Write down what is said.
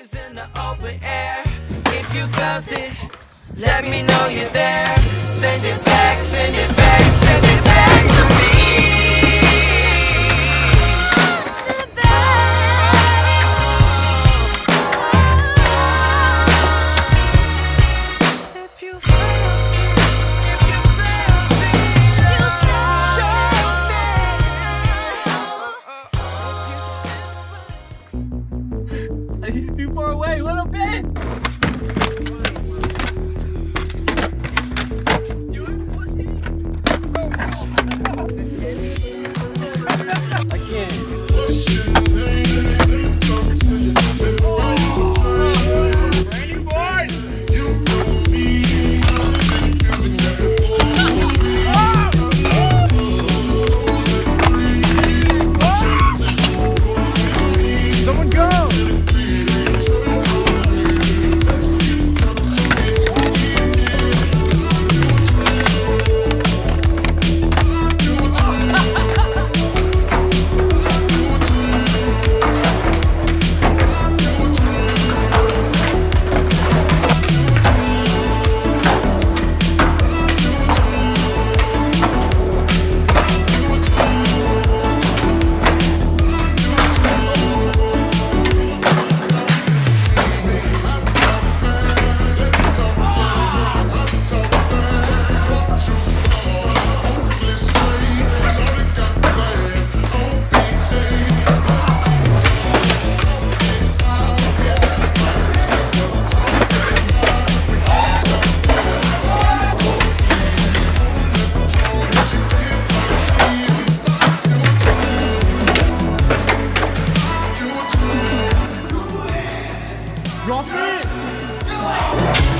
waves in the open air. If you felt it, let me know you're there. Send it back, send it back, send it back to me. He's too far away, let him in! Do it, pussy! I can't. Ready, boys? Someone go! Drop it!